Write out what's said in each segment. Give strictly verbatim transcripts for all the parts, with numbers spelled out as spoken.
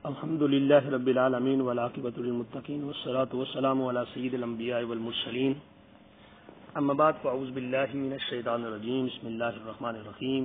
الحمد للہ رب العالمین والعاقبۃ للمتقین والصلاة والسلام علی سید الانبیاء والمرسلین اما بعد فاعوذ باللہ من الشیطان الرجیم بسم اللہ الرحمن الرحیم.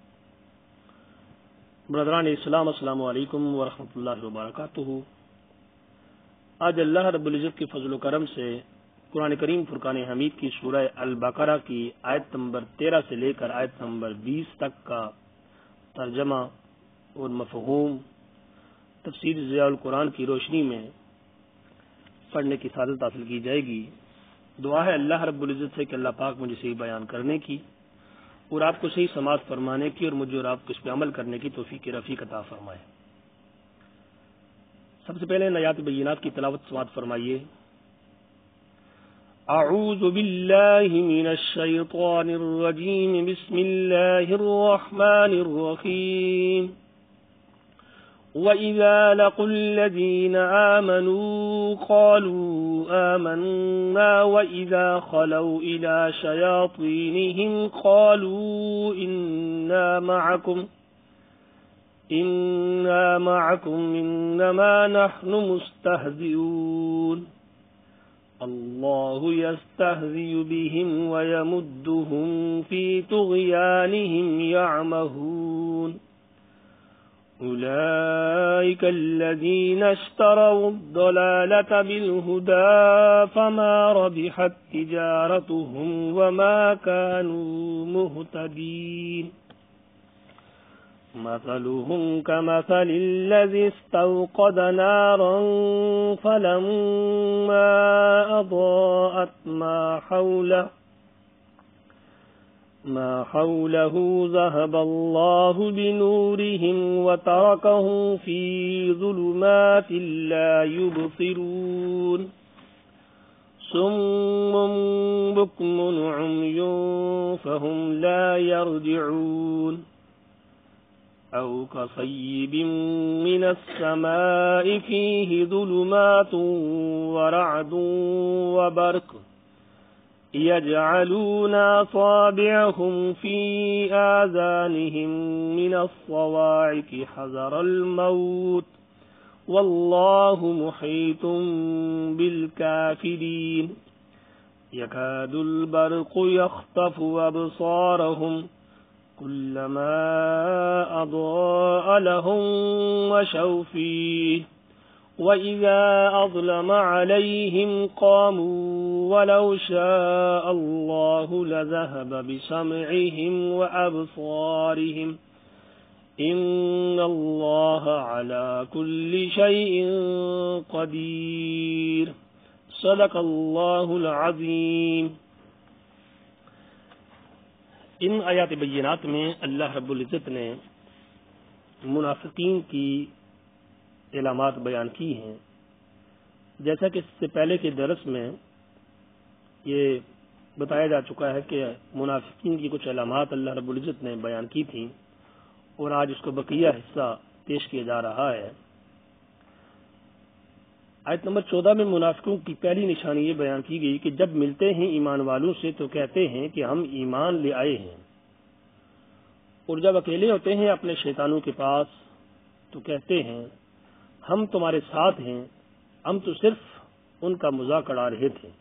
برادران اسلام السلام علیکم ورحمۃ اللہ وبرکاتہ. آج اللہ رب العزت کے فضل و کرم سے قرآن کریم فرقان حمید کی سورہ البقرہ کی آیت نمبر تیرہ سے لے کر آیت نمبر بیس تک کا ترجمہ اور مفہوم تفسیر ضیاء القرآن کی روشنی میں پڑھنے کی سعادت حاصل کی جائے گی. دعا ہے اللہ رب العزت سے کہ اللہ پاک مجھے صحیح بیان کرنے کی اور آپ کو صحیح سماعت فرمانے کی اور مجھے اور آپ کو اس پہ عمل کرنے کی توفیق رفیق عطا فرمائے. سب سے پہلے آیات بینات کی تلاوت سماعت فرمائیے. اعوذ باللہ من الشیطان الرجیم بسم اللہ الرحمن الرحیم. وَإِذَا لَقُوا الَّذِينَ آمَنُوا قَالُوا آمَنَّا وَإِذَا خَلَوْا إِلَى شَيَاطِينِهِمْ قَالُوا إِنَّا مَعَكُمْ إِنَّا مَعَكُمْ إِنَّمَا نَحْنُ مُسْتَهْزِئُونَ. اللَّهُ يَسْتَهْزِئُ بِهِمْ وَيَمُدُّهُمْ فِي طُغْيَانِهِمْ يَعْمَهُونَ. أولئك الذين اشتروا الضلالة بالهدى فما ربحت تجارتهم وما كانوا مهتدين. مثلهم كمثل الذي استوقد نارا فلما أضاءت ما حوله ما حوله ذهب الله بنورهم وتركهم في ظلمات لا يبصرون. صم بكم عمي فهم لا يرجعون. أو كصيب من السماء فيه ظلمات ورعد وبرق يجعلون أصابعهم في آذانهم من الصواعق حذر الموت والله محيط بالكافرين. يكاد البرق يخطف أبصارهم كلما أضاء لهم مشوا فيه وَإِذَا أَظْلَمَ عَلَيْهِمْ قَامُوا وَلَوْ شَاءَ اللَّهُ لَذَهَبَ بِسَمْعِهِمْ وَأَبْصَارِهِمْ إِنَّ اللَّهَ عَلَى كُلِّ شَيْءٍ قَدِيرٌ. صدق اللہ العظیم. ان آیات بینات میں اللہ رب العزت نے منافقین کی علامات بیان کی ہیں. جیسا کہ اس سے پہلے کے درس میں یہ بتایا جا چکا ہے کہ منافقین کی کچھ علامات اللہ رب العزت نے بیان کی تھیں اور آج اس کو بقیہ حصہ پیش کیا جا رہا ہے. آیت نمبر چودہ میں منافقوں کی پہلی نشانی یہ بیان کی گئی کہ جب ملتے ہیں ایمان والوں سے تو کہتے ہیں کہ ہم ایمان لے آئے ہیں، اور جب اکیلے ہوتے ہیں اپنے شیطانوں کے پاس تو کہتے ہیں ہم تمہارے ساتھ ہیں، ہم تو صرف ان کا مذاق اڑا رہے تھے.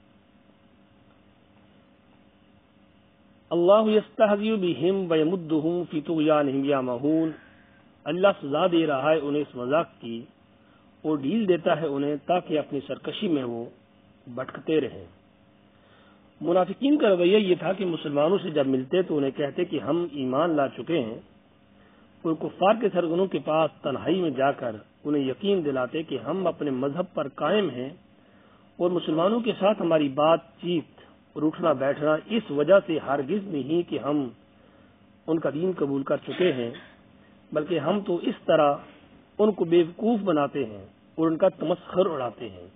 اللہ یستہزئ بہم ویمدہم فی طغیانہم یعمہون. اللہ سزا دے رہا ہے انہیں اس مذاق کی اور ڈھیل دیتا ہے انہیں تاکہ اپنی سرکشی میں وہ بھٹکتے رہیں. منافقین کا رویہ یہ تھا کہ مسلمانوں سے جب ملتے تو انہیں کہتے کہ ہم ایمان لا چکے ہیں، اور کفار کے سرگنوں کے پاس تنہائی میں جا کر انہیں یقین دلاتے کہ ہم اپنے مذہب پر قائم ہیں اور مسلمانوں کے ساتھ ہماری بات چیت اور اٹھنا بیٹھنا اس وجہ سے ہرگز نہیں کہ ہم ان کا دین قبول کر چکے ہیں، بلکہ ہم تو اس طرح ان کو بیوقوف بناتے ہیں اور ان کا تمسخر اڑاتے ہیں.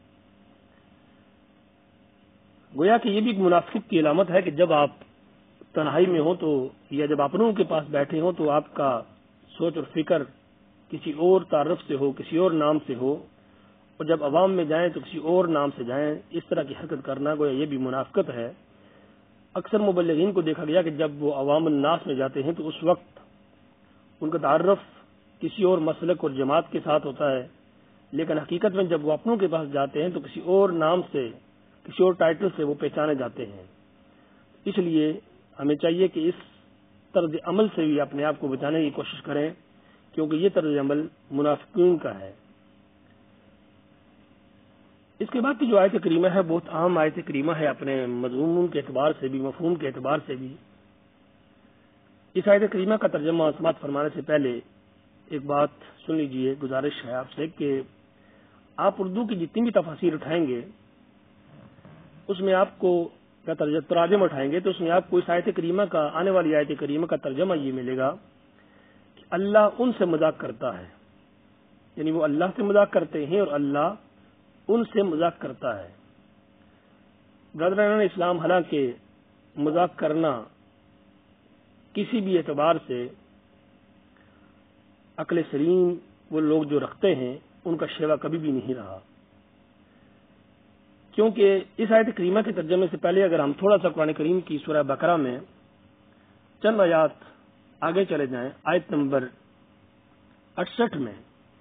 گویا کہ یہ بھی ایک منافق کی علامت ہے کہ جب آپ تنہائی میں ہوں تو یا جب اپنوں کے پاس بیٹھے ہوں تو آپ کا سوچ اور فکر کسی اور تعارف سے ہو، کسی اور نام سے ہو، اور جب عوام میں جائیں تو کسی اور نام سے جائیں. اس طرح کی حرکت کرنا گویا یہ بھی منافقت ہے. اکثر مبلغین کو دیکھا گیا کہ جب وہ عوام الناس میں جاتے ہیں تو اس وقت ان کا تعارف کسی اور مسلک اور جماعت کے ساتھ ہوتا ہے لیکن حقیقت میں جب وہ اپنوں کے پاس جاتے ہیں تو کسی اور نام سے، کسی اور ٹائٹل سے وہ پہچانے جاتے ہیں. اس لیے ہمیں چاہیے کہ اس طرز عمل سے بھی اپنے آپ کو بچانے کی کوشش کریں، کیونکہ یہ طرز عمل منافقین کا ہے. اس کے بعد کی جو آیت کریمہ ہے بہت عام آیت کریمہ ہے، اپنے مضمون کے اعتبار سے بھی، مفہوم کے اعتبار سے بھی. اس آیت کریمہ کا ترجمہ سماعت فرمانے سے پہلے ایک بات سن لیجئے، گزارش ہے آپ سے کہ آپ اردو کی جتنی بھی تفاسیر اٹھائیں گے اس میں آپ کو تراجم اٹھائیں گے تو اس میں آپ کو اس آیت کریمہ کا، آنے والی آیت کریمہ کا ترجمہ یہ ملے گا کہ اللہ ان سے مذاق کرتا ہے، یعنی وہ اللہ سے مذاق کرتے ہیں اور اللہ ان سے مذاق کرتا ہے. برادران اسلام، حالانکہ مذاق کرنا کسی بھی اعتبار سے عقل سلیم وہ لوگ جو رکھتے ہیں ان کا شیوا کبھی بھی نہیں رہا، کیونکہ اس آیت کریمہ کے ترجمے سے پہلے اگر ہم تھوڑا سا قرآن کریم کی سورہ بقرہ میں چند آیات آگے چلے جائیں، آیت نمبر اڑسٹھ میں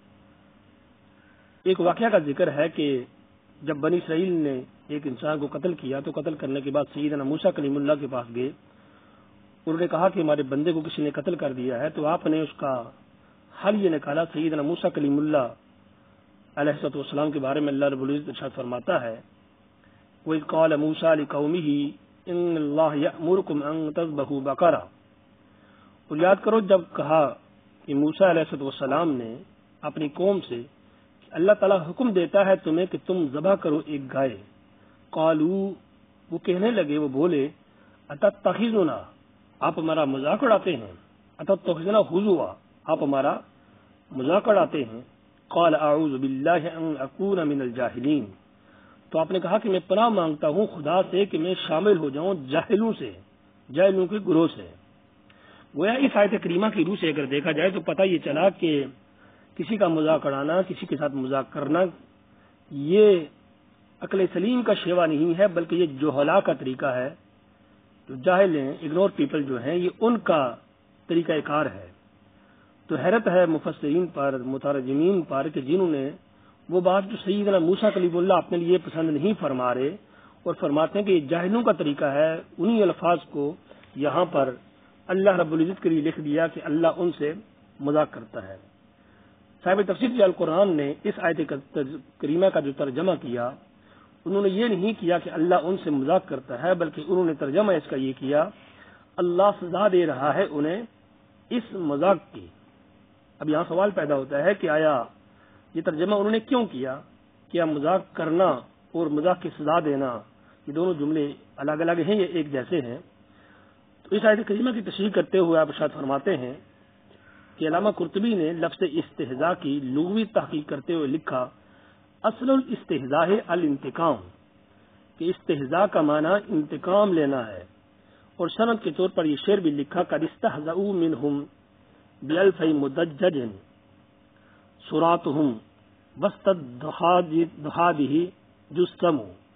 ایک واقعہ کا ذکر ہے کہ جب بنی اسرائیل نے ایک انسان کو قتل کیا تو قتل کرنے کے بعد سیدنا موسیٰ کلیم اللہ کے پاس گئے. انہوں نے کہا کہ ہمارے بندے کو کسی نے قتل کر دیا ہے، تو آپ نے اس کا حل یہ نکالا. سیدنا موسیٰ کلیم اللہ علیہ السلام کے بارے میں اللہ رب العزت ارشاد فرماتا ہے، وَإِذْ قَالَ مُوسَىٰ لِقَوْمِهِ إِنَّ اللَّهَ يَأْمُرُكُمْ أَن تَذْبَحُوا بَقَرَةً. اور یاد کرو جب کہا کہ موسیٰ علیہ السلام نے اپنی قوم سے کہ اللہ تعالیٰ حکم دیتا ہے تمہیں کہ تم ذبح کرو ایک گائے. قالوا، وہ کہنے لگے، وہ بولے، اتتخذنا، آپ ہمارا مذاق اڑاتے ہیں، اتتخذنا ہزوا، آپ ہمارا مذاق اڑاتے ہیں. قال اعوذ باللہ ان اکون من الجاہلین، تو آپ نے کہا کہ میں پناہ مانگتا ہوں خدا سے کہ میں شامل ہو جاؤں جاہلوں سے، جاہلوں کے گروہ سے. گویا اس آیت کریمہ کی روح سے اگر دیکھا جائے تو پتہ یہ چلا کہ کسی کا مذاق اڑانا، کسی کے ساتھ مذاق کرنا، یہ عقل سلیم کا شیوا نہیں ہے، بلکہ یہ جہلا کا طریقہ ہے. جو جاہل ہیں، اگنور پیپل جو ہیں، یہ ان کا طریقہ کار ہے. تو حیرت ہے مفسرین پر، مترجمین پر کہ جنہوں نے وہ بات جو سیدنا موسیٰ کلیم اللہ اپنے لیے پسند نہیں فرما رہے اور فرماتے ہیں کہ یہ جاہلوں کا طریقہ ہے، انہی الفاظ کو یہاں پر اللہ رب العزت کے لیے لکھ دیا کہ اللہ ان سے مذاق کرتا ہے. صاحب تفسیر القرآن نے اس آیت کریمہ کا جو ترجمہ کیا، انہوں نے یہ نہیں کیا کہ اللہ ان سے مذاق کرتا ہے، بلکہ انہوں نے ترجمہ اس کا یہ کیا اللہ سزا دے رہا ہے انہیں اس مذاق کی. اب یہاں سوال پیدا ہوتا ہے کہ آیا یہ ترجمہ انہوں نے کیوں کیا؟ کیا مذاق کرنا اور مذاق کی سزا دینا یہ دونوں جملے الگ الگ ہیں، یہ ایک جیسے ہیں؟ تو اس آیت کریمہ کی تشریح کرتے ہوئے آپ ارشاد فرماتے ہیں کہ علامہ قرطبی نے لفظ استہزاء کی لغوی تحقیق کرتے ہوئے لکھا، اصل الاستہزاء الانتقام، کہ استہزاء کا معنی انتقام لینا ہے. اور سند کے طور پر یہ شعر بھی لکھا، قد استہزؤوا منہم بألف مدجج صراطهم وسط الضحادہ جسم.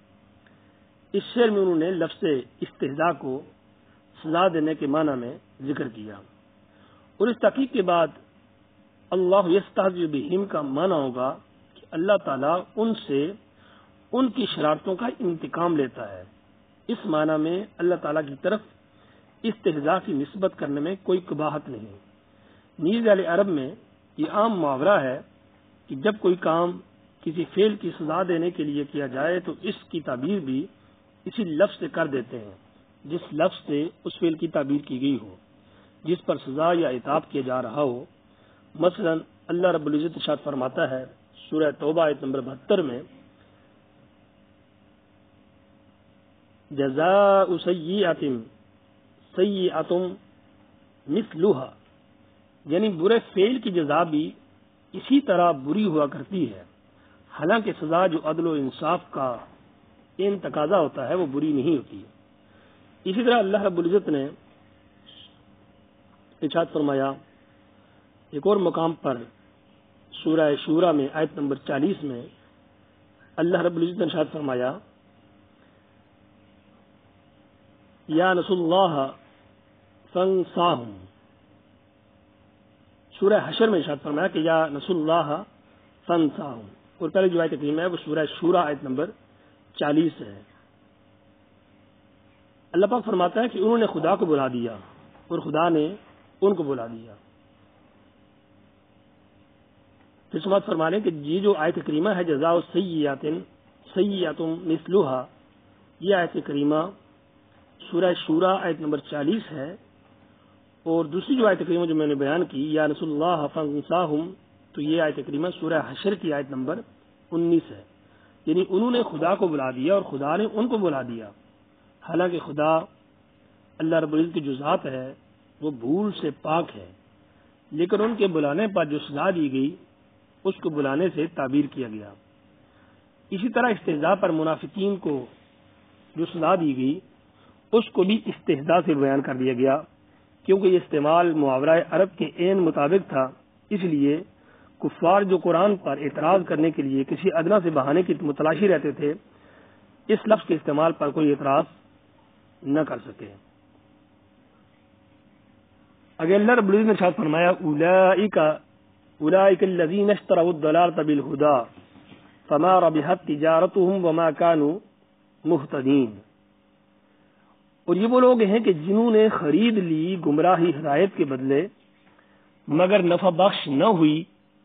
اس شعر میں انہوں نے لفظ استہزاء کو سزا دینے کے معنی میں ذکر کیا. اور اس تحقیق کے بعد اللہ یستہزئ بہم کا معنی ہوگا کہ اللہ تعالیٰ ان سے ان کی شرارتوں کا انتقام لیتا ہے. اس معنی میں اللہ تعالیٰ کی طرف استہزاء کی نسبت کرنے میں کوئی قباحت نہیں. نیز اہل عرب میں یہ عام محاورہ ہے کہ جب کوئی کام کسی فعل کی سزا دینے کے لیے کیا جائے تو اس کی تعبیر بھی اسی لفظ سے کر دیتے ہیں جس لفظ سے اس فعل کی تعبیر کی گئی ہو، جس پر سزا یا عتاب کیا جا رہا ہو. مثلا اللہ رب العزت ارشاد فرماتا ہے سورہ توبہ آیت نمبر بہتر میں، جزاء سیئۃ سیئۃ مثلھا، یعنی برے فعل کی جزا بھی اسی طرح بری ہوا کرتی ہے، حالانکہ سزا جو عدل و انصاف کا ان تقاضا ہوتا ہے وہ بری نہیں ہوتی. اسی طرح اللہ رب العزت نے ارشاد فرمایا ایک اور مقام پر سورہ شورى میں آیت نمبر چالیس میں اللہ رب العزت نے ارشاد فرمایا، یا نسوا اللہ فانساہم. سورہ حشر میں ارشاد فرمایا کہ یا نسوا اللہ فانساہم، اور پہلے جو آیت کریمہ ہے وہ سورہ شورى آیت نمبر چالیس ہے۔ اللہ پاک فرماتا ہے کہ انہوں نے خدا کو بلا دیا اور خدا نے ان کو بلا دیا۔ پھر سماعت فرما لیں کہ یہ جو آیت کریمہ ہے جزاء سیئات سیئات مثلھا، یہ آیت کریمہ سورہ شورى آیت نمبر چالیس ہے، اور دوسری جو آیت کریمہ جو میں نے بیان کی یا رسول اللہ فانصاہم، تو یہ آیت کریمہ سورہ حشر کی آیت نمبر انیس ہے۔ یعنی انہوں نے خدا کو بلا دیا اور خدا نے ان کو بلا دیا، حالانکہ خدا اللہ رب العزت کی جو ذات ہے وہ بھول سے پاک ہے، لیکن ان کے بلانے پر جو سزا دی گئی اس کو بلانے سے تعبیر کیا گیا۔ اسی طرح استہزاء پر منافقین کو جو سزا دی گئی اس کو بھی استہزاء سے بیان کر دیا گیا، کیونکہ یہ استعمال محاورہ عرب کے عین مطابق تھا، اس لیے کفار جو قرآن پر اعتراض کرنے کے لیے کسی ادنا سے بہانے کی متلاشی رہتے تھے اس لفظ کے استعمال پر کوئی اعتراض نہ کر سکے۔ اگر اللہ رب العزت نے ارشاد فرمایا اولئک اولئک الذین اشتروا الضلالۃ بالہدی فما ربحت تجارتهم وما كانوا مہتدین، اور یہ وہ لوگ ہیں کہ جنہوں نے خرید لی گمراہی ہدایت کے بدلے مگر نفع بخش نہ ہوئی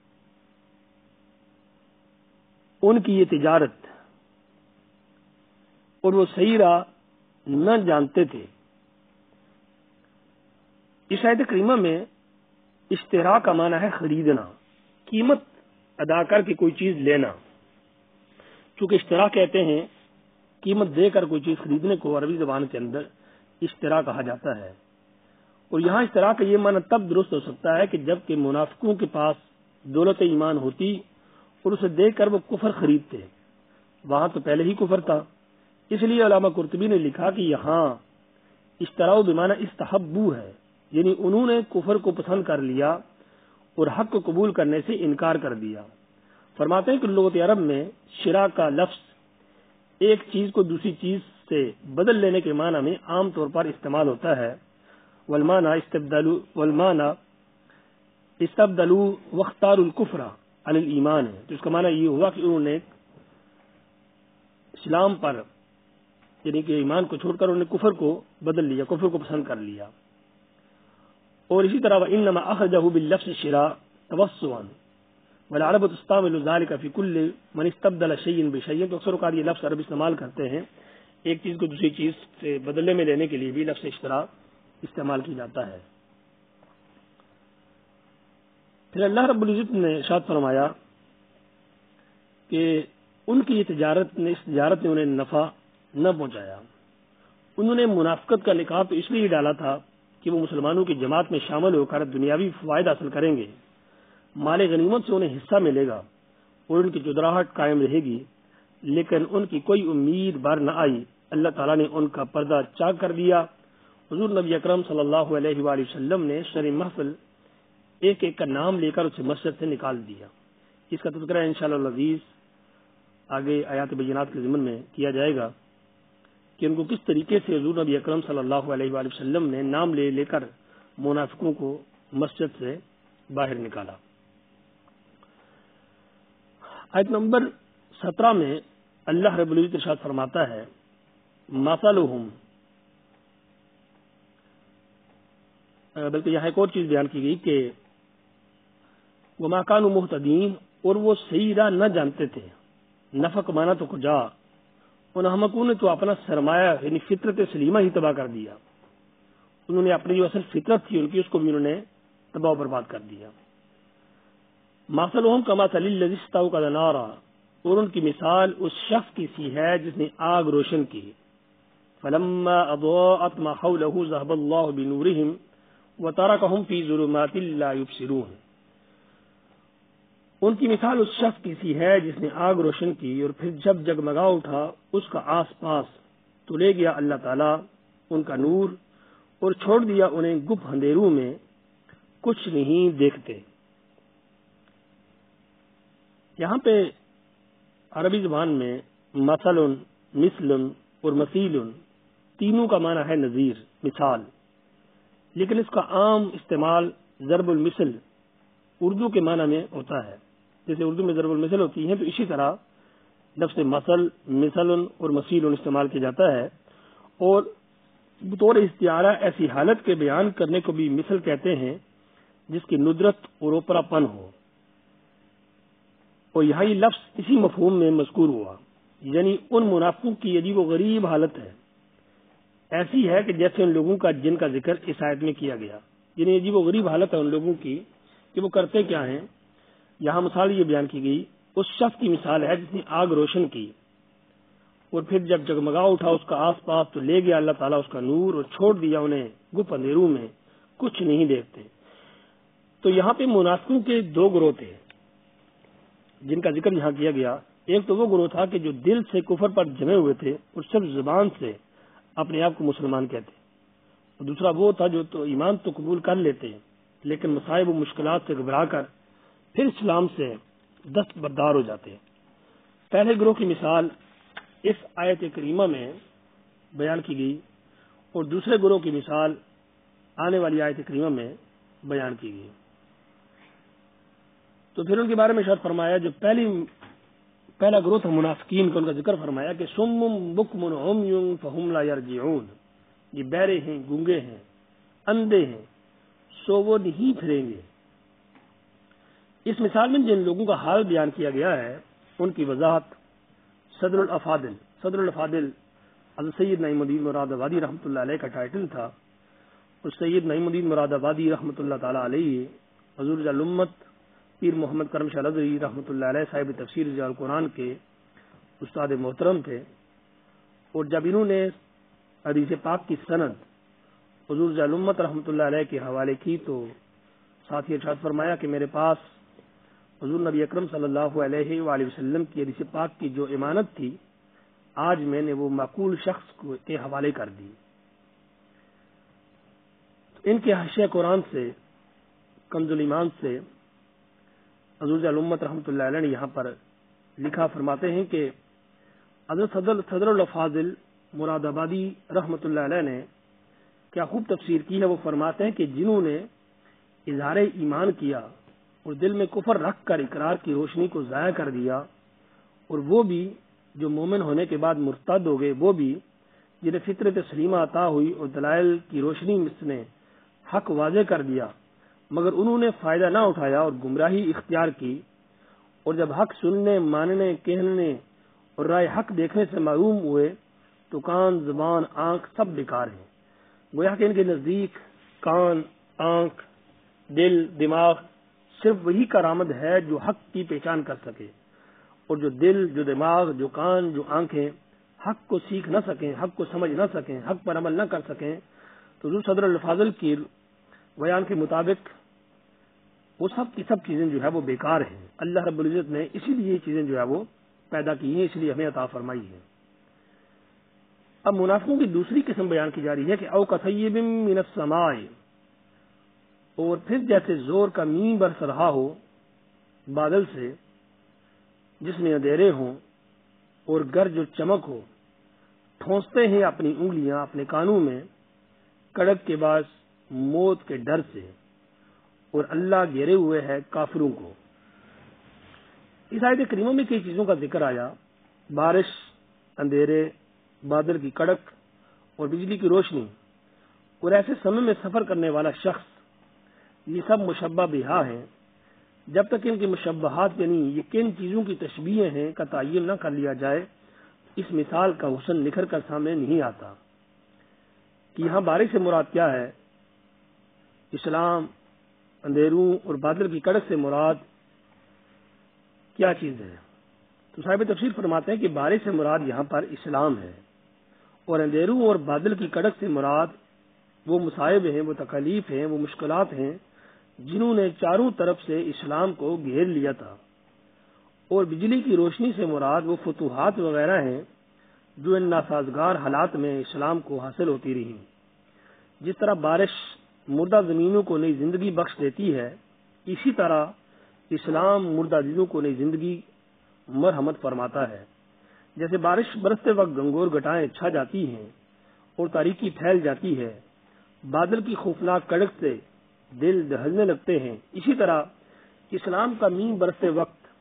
ان کی یہ تجارت، اور وہ صحیح راہ نہ جانتے تھے۔ اس آیت کریمہ میں اشتراء کا معنی ہے خریدنا، قیمت ادا کر کے کوئی چیز لینا۔ چونکہ اشتراء کہتے ہیں قیمت دے کر کوئی چیز خریدنے کو عربی زبان کے اندر اشتراء کہا جاتا ہے، اور یہاں اشتراء کا یہ معنی تب درست ہو سکتا ہے کہ جب کہ منافقوں کے پاس دولت ایمان ہوتی اور اسے دے کر وہ کفر خریدتے، وہاں تو پہلے ہی کفر تھا، اس لیے علامہ قرطبی نے لکھا کہ یہاں اشتراء بمعنی استحبو ہے، یعنی انہوں نے کفر کو پسند کر لیا اور حق کو قبول کرنے سے انکار کر دیا۔ فرماتے ہیں کہ لغت عرب میں شراء کا لفظ ایک چیز کو دوسری چیز سے بدل لینے کے معنی میں عام طور پر استعمال ہوتا ہے، والمعنی استبدلوا والمعنی استبدلوا واختاروا الکفر علی الایمان ہے، تو اس کا معنی یہ ہوا کہ انہوں نے اسلام پر یعنی کہ ایمان کو چھوڑ کر انہوں نے کفر کو بدل لیا، کفر کو پسند کر لیا۔ اور اسی طرح وانما اخرجه باللفظ شراء توسعا والعرب تستعمل ذلك في كل من استبدل شيئا بشيء، تو اکثر اوقات یہ لفظ عرب استعمال کرتے ہیں ایک چیز کو دوسری چیز سے بدلنے میں لینے کے لیے بھی لفظ اشتراء استعمال کی جاتا ہے۔ پھر اللہ رب العزت نے ارشاد فرمایا کہ ان کی یہ تجارت نے اس تجارت نے انہیں نفع نہ پہنچایا۔ انہوں نے منافقت کا نقاب تو اس لیے ڈالا تھا کہ وہ مسلمانوں کی جماعت میں شامل ہو کر دنیاوی فوائد حاصل کریں گے، مال غنیمت سے انہیں حصہ ملے گا اور ان کی چودراہٹ قائم رہے گی، لیکن ان کی کوئی امید بر نہ آئی۔ اللہ تعالیٰ نے ان کا پردہ چاک کر دیا۔ حضور نبی اکرم صلی اللہ علیہ وآلہ وسلم نے شرع محفل ایک ایک کا نام لے کر اسے مسجد سے نکال دیا۔ اس کا تذکرہ انشاءاللہ العزیز آگے آیات بینات کے ضمن میں کیا جائے گا کہ ان کو کس طریقے سے حضور نبی اکرم صلی اللہ علیہ وآلہ وسلم نے نام لے لے کر منافقوں کو مسجد سے باہر نکالا۔ آیت نمبر سترہ میں اللہ رب العزت ارشاد فرماتا ہے مثلہم، بلکہ یہاں ایک اور چیز بیان کی گئی کہ وما کانوا مہتدین، اور وہ صحیح راہ نہ جانتے تھے۔ نفع کمانا تو کجا، ان احمقوں نے تو اپنا سرمایہ یعنی فطرت سلیمہ ہی تباہ کر دیا، انہوں نے اپنی جو اصل فطرت تھی ان کی اس کو بھی انہوں نے تباہ و برباد کر دیا۔ مثلہم کمثل الذی استوقد نارا، اور ان کی مثال اس شخص کی سی ہے جس نے آگ روشن کی، فلما اضاءت ما حولہ ذهب اللہ بنورہم وترکہم فی ظلمات لا یبصرون، ان کی مثال اس شخص کی سی ہے جس نے آگ روشن کی اور پھر جب جگمگا اٹھا اس کا آس پاس تو لے گیا اللہ تعالیٰ ان کا نور اور چھوڑ دیا انہیں گپ اندھیروں میں کچھ نہیں دیکھتے۔ یہاں پہ عربی زبان میں مثل، مثل اور مثیل تینوں کا معنی ہے نظیر، مثال، لیکن اس کا عام استعمال ضرب المثل اردو کے معنی میں ہوتا ہے۔ جیسے اردو میں ضرب المثل ہوتی ہیں، تو اسی طرح لفظ مثل، مثل اور مثیل استعمال کیا جاتا ہے، اور بطور استعارہ ایسی حالت کے بیان کرنے کو بھی مثل کہتے ہیں جس کی ندرت اور اوپرا پن ہو، اور یہاں یہ لفظ اسی مفہوم میں مذکور ہوا، یعنی ان منافقوں کی عجیب و غریب حالت ہے، ایسی ہے کہ جیسے ان لوگوں کا جن کا ذکر اس آیت میں کیا گیا، یعنی عجیب و غریب حالت ہے ان لوگوں کی کہ وہ کرتے کیا ہیں۔ یہاں مثال یہ بیان کی گئی، اس شخص کی مثال ہے جس نے آگ روشن کی اور پھر جب جگمگا اٹھا اس کا آس پاس تو لے گیا اللہ تعالیٰ اس کا نور اور چھوڑ دیا انہیں گپ اندھیروں میں، کچھ نہیں دیکھتے۔ تو یہاں پہ منافقوں کے دو گروہ تھے جن کا ذکر یہاں کیا گیا۔ ایک تو وہ گروہ تھا کہ جو دل سے کفر پر جمے ہوئے تھے اور صرف زبان سے اپنے آپ کو مسلمان کہتے، اور دوسرا وہ تھا جو تو ایمان تو قبول کر لیتے لیکن مصائب و مشکلات سے گھبرا کر پھر اسلام سے دستبردار ہو جاتے۔ پہلے گروہ کی مثال اس آیت کریمہ میں بیان کی گئی اور دوسرے گروہ کی مثال آنے والی آیت کریمہ میں بیان کی گئی۔ تو پھر ان کے بارے میں ارشاد فرمایا، جو پہلی پہلا گروہ تھا منافقین کا، ان کا ذکر فرمایا کہ سم بکم عمی فہم لا یرجعون، یہ بہرے ہیں، گونگے ہیں، اندھے ہیں، سو وہ نہیں پھریں گے۔ اس مثال میں جن لوگوں کا حال بیان کیا گیا ہے ان کی وضاحت صدر الافاضل صدر الافاضل حضرت سید نعیم الدین مراد آبادی رحمۃ اللہ علیہ کا ٹائٹل تھا، اور سید نعیم الدین مراد آبادی رحمۃ اللہ تعالی علیہ حضور جل امت پیر محمد کرم شاہ رضوی رحمۃ اللہ علیہ صاحب تفسیر ضیاء القرآن کے استاد محترم تھے، اور جب انہوں نے حدیث پاک کی سند حضور جل امت رحمۃ اللہ علیہ کے حوالے کی تو ساتھ ہی ارشاد فرمایا کہ میرے پاس حضور نبی اکرم صلی اللہ علیہ وآلہ وسلم کی حدیث پاک کی جو امانت تھی آج میں نے وہ معقول شخص کو کے حوالے کر دی۔ ان کے حاشیہ قرآن سے کنز الایمان سے حضور جل امت رحمۃ اللہ علیہ نے یہاں پر لکھا، فرماتے ہیں کہ حضرت صدر الافاضل مراد آبادی رحمۃ اللہ علیہ نے کیا خوب تفسیر کی ہے۔ وہ فرماتے ہیں کہ جنہوں نے اظہار ایمان کیا اور دل میں کفر رکھ کر اقرار کی روشنی کو ضائع کر دیا، اور وہ بھی جو مومن ہونے کے بعد مرتد ہو گئے، وہ بھی جنہیں فطرت سلیمہ عطا ہوئی اور دلائل کی روشنی نے حق واضح کر دیا، مگر انہوں نے فائدہ نہ اٹھایا اور گمراہی اختیار کی، اور جب حق سننے، ماننے، کہنے اور رائے حق دیکھنے سے محروم ہوئے تو کان، زبان، آنکھ سب بیکار ہیں۔ گویا کہ ان کے نزدیک کان، آنکھ، دل، دماغ صرف وہی کارآمد ہے جو حق کی پہچان کر سکے، اور جو دل، جو دماغ، جو کان، جو آنکھیں حق کو سیکھ نہ سکیں، حق کو سمجھ نہ سکیں، حق پر عمل نہ کر سکیں، تو حضور صدر الفاضل کی بیان کے مطابق وہ سب کی سب چیزیں جو ہے وہ بیکار ہیں۔ اللہ رب العزت نے اسی لیے یہ چیزیں جو ہے وہ پیدا کی ہیں، اس لیے ہمیں عطا فرمائی ہے۔ اب منافقوں کی دوسری قسم بیان کی جا رہی ہے کہ او کثیب من السماء، اور پھر جیسے زور کا مین برس رہا ہو بادل سے جس میں اندھیرے ہوں اور گرج و چمک ہو، ٹھونستے ہیں اپنی انگلیاں اپنے کانوں میں کڑک کے باعث موت کے ڈر سے، اور اللہ گھیرے ہوئے ہے کافروں کو۔ اس آیت کریمہ میں کئی چیزوں کا ذکر آیا، بارش، اندھیرے، بادل کی کڑک اور بجلی کی روشنی، اور ایسے سمے میں سفر کرنے والا شخص، یہ سب مشبہ بہا ہیں۔ جب تک ان کے مشبہات یعنی یہ کن چیزوں کی تشبیہ ہیں کا تعین نہ کر لیا جائے، اس مثال کا حسن نکھر کر سامنے نہیں آتا کہ یہاں بارش سے مراد کیا ہے، اسلام، اندھیروں اور بادل کی کڑک سے مراد کیا چیز ہے۔ تو صاحب تفسیر فرماتے ہیں کہ بارش سے مراد یہاں پر اسلام ہے، اور اندھیروں اور بادل کی کڑک سے مراد وہ مصائب ہیں، وہ تکالیف ہیں، وہ مشکلات ہیں جنہوں نے چاروں طرف سے اسلام کو گھیر لیا تھا، اور بجلی کی روشنی سے مراد وہ فتوحات وغیرہ ہیں جو ان ناسازگار حالات میں اسلام کو حاصل ہوتی رہی۔ جس طرح بارش مردہ زمینوں کو نئی زندگی بخش دیتی ہے، اسی طرح اسلام مردہ دلوں کو نئی زندگی مرحمت فرماتا ہے۔ جیسے بارش برستے وقت گنگور گٹائیں چھا جاتی ہیں اور تاریکی پھیل جاتی ہے، بادل کی خوفناک کڑک سے دل دہلنے لگتے ہیں، اسی طرح اسلام کا مین برستے وقت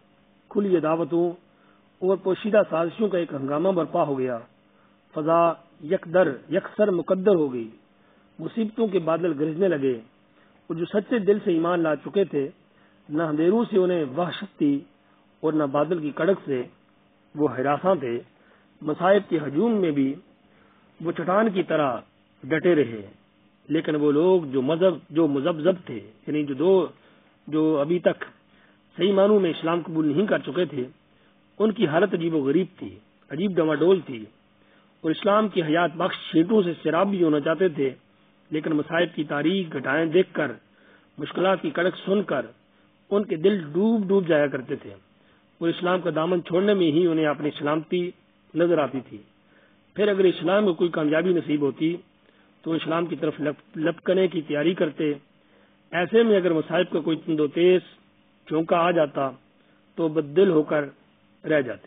کھلی عداوتوں اور پوشیدہ سازشوں کا ایک ہنگامہ برپا ہو گیا. فضا یکدر یکسر مقدر ہو گئی. مصیبتوں کے بادل گرجنے لگے اور جو سچے دل سے ایمان لا چکے تھے نہ اندھیروں سے انہیں وحشت تھی اور نہ بادل کی کڑک سے وہ ہراساں تھے. مصائب کے ہجوم میں بھی وہ چٹان کی طرح ڈٹے رہے. لیکن وہ لوگ جو مذہب جو مذبذب تھے یعنی جو دو جو ابھی تک صحیح معنوں میں اسلام قبول نہیں کر چکے تھے ان کی حالت عجیب و غریب تھی, عجیب ڈواڈول تھی اور اسلام کی حیات بخش چھینٹوں سے سیراب بھی ہونا چاہتے تھے. لیکن مصائب کی تاریخ گھٹائیں دیکھ کر مشکلات کی کڑک سن کر ان کے دل ڈوب ڈوب جایا کرتے تھے اور اسلام کا دامن چھوڑنے میں ہی انہیں اپنی سلامتی نظر آتی تھی. پھر اگر اسلام کو کوئی کامیابی نصیب ہوتی تو اسلام کی طرف لپکنے کی تیاری کرتے. ایسے میں اگر مصائب کا کوئی تند و تیز چونکا آ جاتا تو بددل ہو کر رہ جاتے.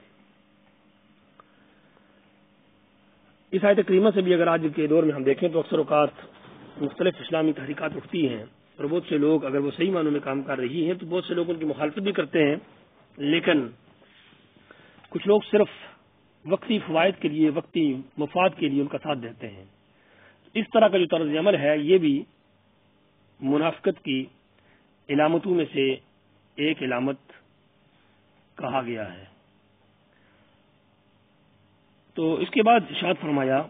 اس آیت کریمہ سے بھی اگر آج کے دور میں ہم دیکھیں تو اکثر اوقات مختلف اسلامی تحریکات اٹھتی ہیں اور بہت سے لوگ اگر وہ صحیح معنوں میں کام کر رہی ہیں تو بہت سے لوگ ان کی مخالفت بھی کرتے ہیں. لیکن کچھ لوگ صرف وقتی فوائد کے لیے وقتی مفاد کے لیے ان کا ساتھ دیتے ہیں. اس طرح کا جو طرز عمل ہے یہ بھی منافقت کی علامتوں میں سے ایک علامت کہا گیا ہے. تو اس کے بعد ارشاد فرمایا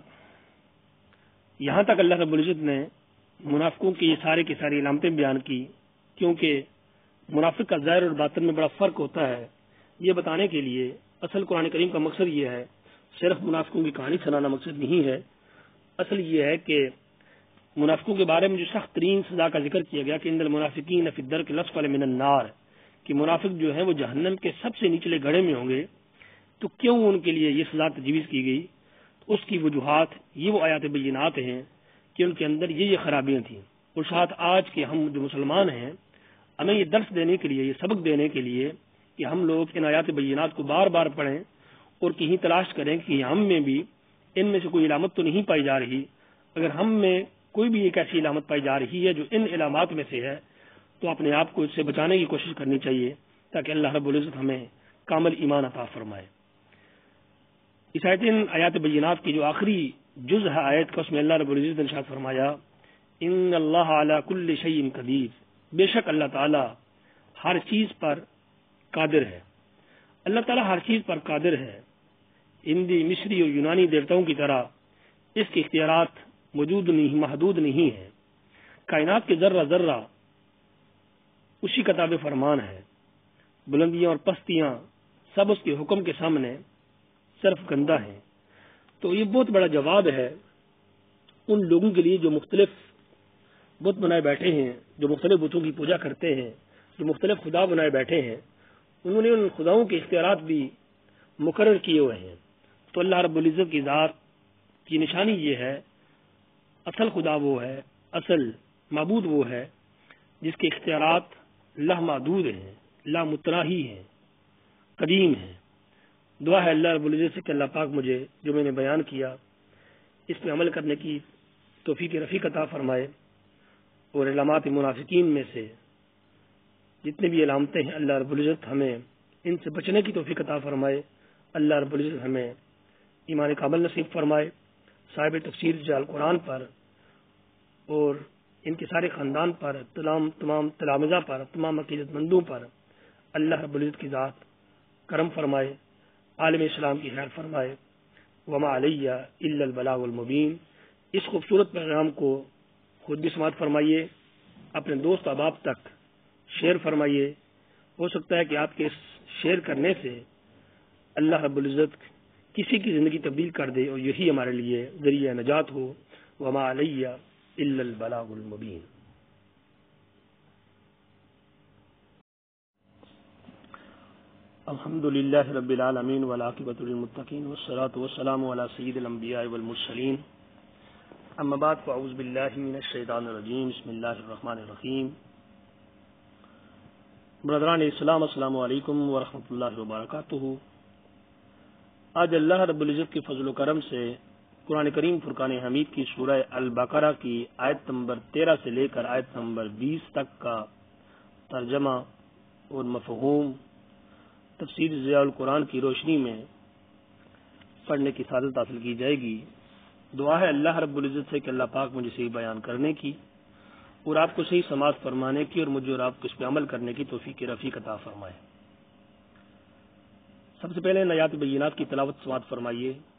یہاں تک اللہ رب العزت نے منافقوں کی یہ سارے کی ساری علامتیں بیان کی کیونکہ منافق کا ظاہر اور باطن میں بڑا فرق ہوتا ہے. یہ بتانے کے لیے اصل قرآن کریم کا مقصد یہ ہے, صرف منافقوں کی کہانی سنانا مقصد نہیں ہے. اصل یہ ہے کہ منافقوں کے بارے میں جو سخت ترین سزا کا ذکر کیا گیا کہ ان المنافقین فی الدرک الاسفل من النار, کہ منافق جو ہیں وہ جہنم کے سب سے نچلے گڑھے میں ہوں گے. تو کیوں ان کے لیے یہ سزا تجویز کی گئی؟ اس کی وجوہات یہ وہ آیات بینات ہیں کہ ان کے اندر یہ یہ خرابیاں تھیں. اور شاید آج کے ہم جو مسلمان ہیں ہمیں یہ درس دینے کے لیے, یہ سبق دینے کے لیے کہ ہم لوگ ان آیات بینات کو بار بار پڑھیں اور کہیں تلاش کریں کہ ہم میں بھی ان میں سے کوئی علامت تو نہیں پائی جا رہی. اگر ہم میں کوئی بھی ایک ایسی علامت پائی جا رہی ہے جو ان علامات میں سے ہے تو اپنے آپ کو اس سے بچانے کی کوشش کرنی چاہیے تاکہ اللہ رب العزت ہمیں کامل ایمان عطا فرمائے. اس آیت ان آیات بینات کی جو آخری جز ہے آیت کا, اس میں اللہ رب العزت نے ارشاد فرمایا ان اللہ علی کل شیء قدیر, بے شک اللہ تعالی ہر چیز پر قادر ہے. اللہ تعالی ہر چیز پر قادر ہے. ہندی, مصری اور یونانی دیوتاؤں کی طرح اس کے اختیارات موجود نہیں, محدود نہیں ہیں. کائنات کے ذرہ ذرہ اسی کا تابع فرمان ہے. بلندیاں اور پستیاں سب اس کے حکم کے سامنے صرف گندہ ہیں. تو یہ بہت بڑا جواب ہے ان لوگوں کے لیے جو مختلف بت بنائے بیٹھے ہیں, جو مختلف بتوں کی پوجا کرتے ہیں, جو مختلف خدا بنائے بیٹھے ہیں. انہوں نے ان خداؤں کے اختیارات بھی مقرر کیے ہوئے ہیں. تو اللہ رب العزت کی ذات کی نشانی یہ ہے اصل خدا وہ ہے, اصل معبود وہ ہے جس کے اختیارات لامحدود ہیں, لامتناہی ہیں, قدیم ہیں. دعا ہے اللہ رب العزت سے کہ اللہ پاک مجھے جو میں نے بیان کیا اس پہ عمل کرنے کی توفیق رفیق عطا فرمائے اور علامات منافقین میں سے جتنے بھی علامتیں ہیں اللہ رب العزت ہمیں ان سے بچنے کی توفیق عطا فرمائے. اللہ رب العزت ہمیں ایمان کامل نصیب فرمائے. صاحب تفسیر جال قرآن پر اور ان کے سارے خاندان پر, تمام تمام تلامذہ پر, تمام عقیدت مندوں پر اللہ رب العزت کی ذات کرم فرمائے, عالم اسلام کی خیر فرمائے. وما علیہ الا البلاغ المبین. اس خوبصورت پیغام کو خود بھی سماعت فرمائیے, اپنے دوست احباب تک شیئر فرمائیے. ہو سکتا ہے کہ آپ کے اس شیئر کرنے سے اللہ رب العزت کسی کی زندگی تبدیل کر دے اور یہی ہمارے لیے ذریعہ نجات ہو. وما علیہ الا البلاغ المبین. الحمد للہ رب العالمین والعاقبۃ للمتقین والصلاۃ والسلام علی سید الانبیاء والمرسلین. اما بعد فاعوذ باللہ من الشیطان الرجیم. بسم اللہ الرحمن الرحیم. برادران اسلام, السلام علیکم ورحمۃ اللہ وبرکاتہ. آج اللہ رب العزت کے فضل و کرم سے قرآن کریم فرقان حمید کی سورہ البقرہ کی آیت نمبر تیرہ سے لے کر آیت نمبر بیس تک کا ترجمہ اور مفہوم تفسیر ضیاء القرآن کی روشنی میں پڑھنے کی سعادت حاصل کی جائے گی۔ دعا ہے اللہ رب العزت سے کہ اللہ پاک مجھے صحیح بیان کرنے کی اور آپ کو صحیح سماعت فرمانے کی اور مجھے اور آپ کو اس پہ عمل کرنے کی توفیق رفیق عطا فرمائے۔ سب سے پہلے آیات بینات کی تلاوت سماعت فرمائیے۔